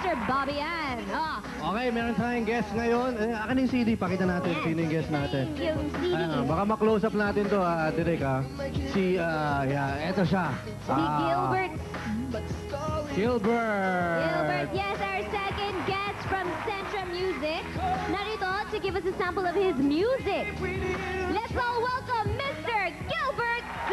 Mr. Bobby Ann. Okay, meron tayong guest ngayon. Akin yung CD, pakita natin sino yung guest natin. Yung CD. Baka ma-close up natin to, Direk, eto siya. Si Gilbert. Gilbert! Yes, our second guest from Centra Music. Narito to give us a sample of his music. Let's all welcome Mr. Gilbert C.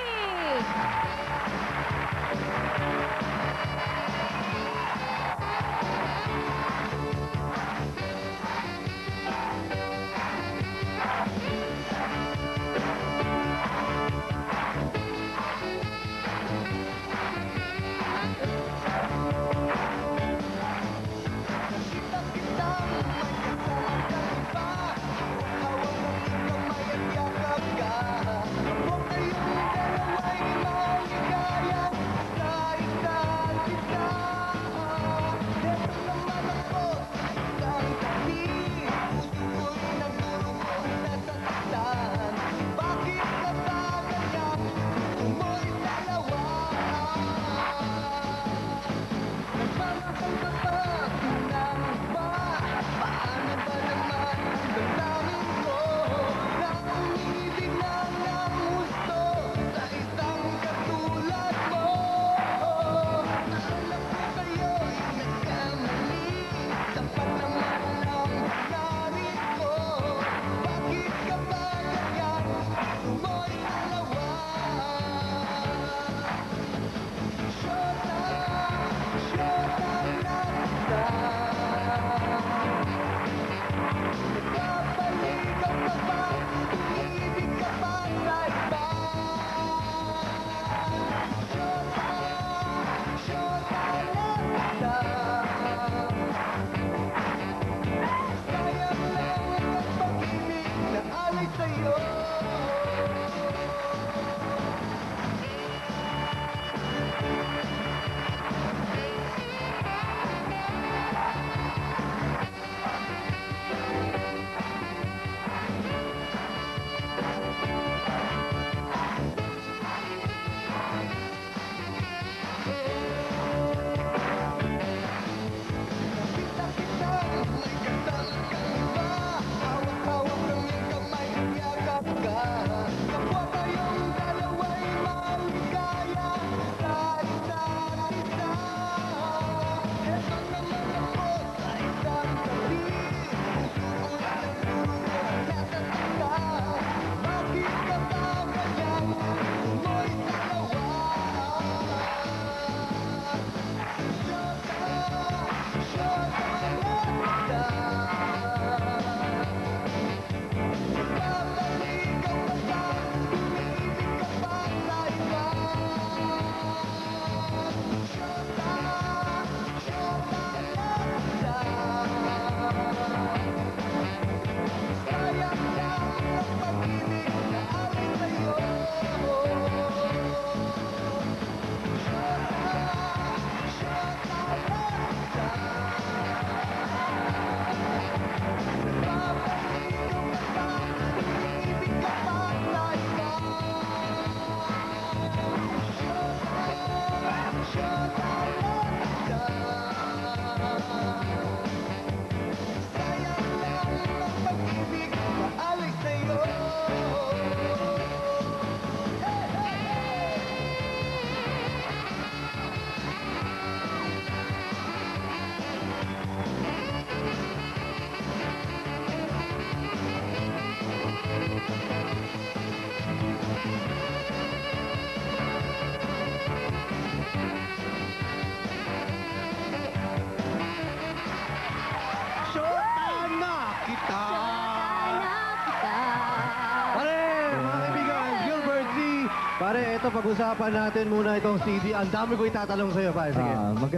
Pare, ito pag-usapan natin muna itong CD. Ang dami ko itatanong sa'yo, pare. Sige.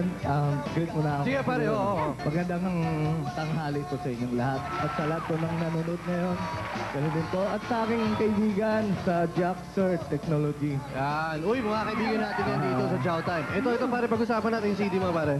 Great muna ako. Sige, pare. Oo. Magandang tanghali po sa inyong lahat. At sa lahat po ng nanonood ngayon. Ganun din po. At sa aking kaibigan sa Jackser Technology. Yan. Uy, mga kaibigan natin yan dito sa Chow Time. Ito, pare, pag-usapan natin yung CD mo, pare.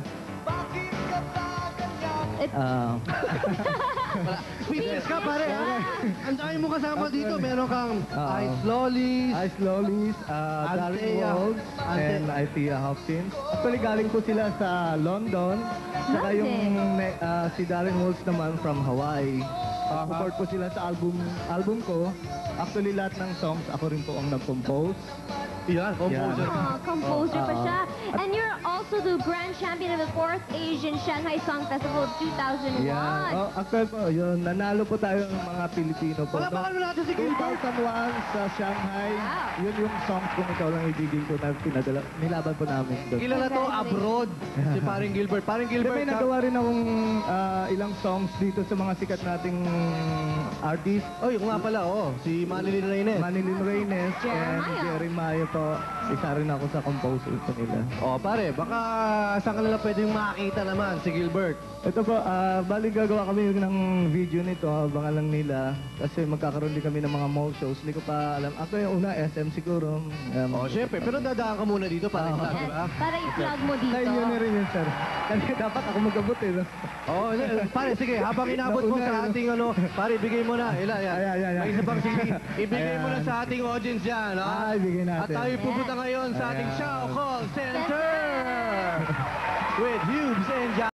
Speechless ka, pare. Ang dami mo kasama dito. Meron kang Ice Lollies, Darren Wolves, and Ithia Hopkins. Actually, galing po sila sa London. Saka Love yung it. si Darren Wolves naman from Hawaii. Support ko sila sa album ko. Actually, lahat ng songs, ako rin po ang nag-compose. Yan, composer. Oh, composer pa Oo. siya. And you're also the grand champion of the 4th Asian Shanghai Song Festival of 2001. Yan. Oh, actually po, yun, nanalo po tayo ng mga Pilipino po. Palapakan mo natin si Gilbert. 2001 sa Shanghai. Wow. Yun yung songs kung ikaw lang ibigin ko na pinadala. Nilaban po namin doon. Ilan na to abroad? Si paring Gilbert. Paring May Gilbert, nagawa rin akong ilang songs dito sa mga sikat nating artist. Oy, kung nga pala, si Manilyn Reynes. Manilyn Reynes and Jeremiah. Jeremiah po. Isa rin ako sa composer po nila. Pare, baka saan ka nila pwedeng makakita naman si Gilbert? Ito po, bali gagawa kami ng video nito, abangan lang nila. Kasi magkakaroon din kami ng mga mall shows. Hindi ko pa alam. Ako yung una, SM siguro. Syempre. Pero dadaan ka muna dito para Oo. di Yes, ba? para i-plug mo dito. Ay, yun na rin yun, sir. Kasi dapat ako magabot eh. No? Pare, sige, habang inabot mo sa ating pare, bigay mo na. Yan. Ayan. May isa pang CD. Ibigay mo na Ayan. sa ating audience yan, ha? Ay, bigyan At natin. tayo pupunta ngayon sa ating Ayan. Xiao Call Center with Hubes and John.